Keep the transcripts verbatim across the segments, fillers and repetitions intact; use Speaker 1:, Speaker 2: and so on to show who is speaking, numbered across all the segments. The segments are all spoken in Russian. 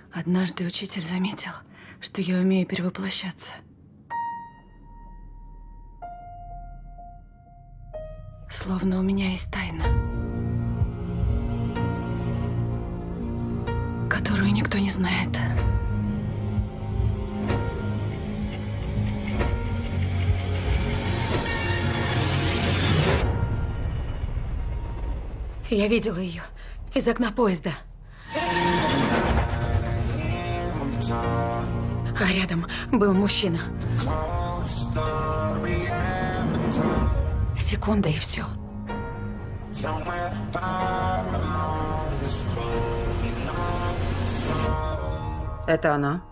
Speaker 1: Однажды учитель заметил, что я умею перевоплощаться. Словно у меня есть тайна, которую никто не знает.
Speaker 2: Я видела ее из окна поезда. А рядом был мужчина. Секунда и все.
Speaker 3: Это она?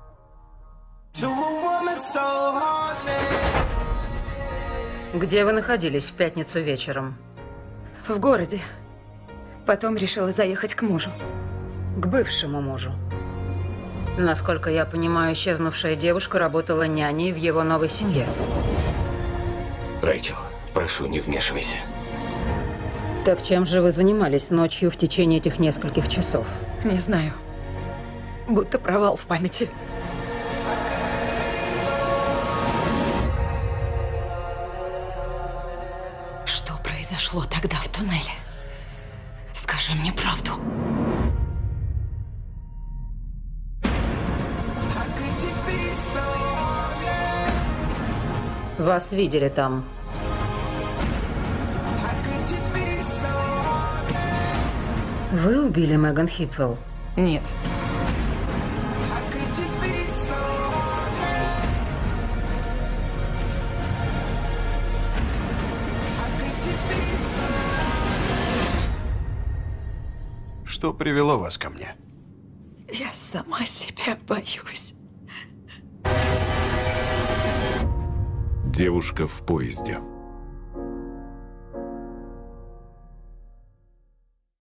Speaker 3: Где вы находились в пятницу вечером?
Speaker 2: В городе. Потом решила заехать к мужу.
Speaker 3: К бывшему мужу. Насколько я понимаю, исчезнувшая девушка работала няней в его новой семье.
Speaker 4: Рэйчел, прошу, не вмешивайся.
Speaker 3: Так чем же вы занимались ночью в течение этих нескольких часов?
Speaker 2: Не знаю. Будто провал в памяти. Что произошло тогда в туннеле? Скажи мне правду.
Speaker 3: Вас видели там. Вы убили Меган Хипвелл?
Speaker 2: Нет.
Speaker 5: Что привело вас ко мне?
Speaker 2: Я сама себя боюсь.
Speaker 6: Девушка в поезде.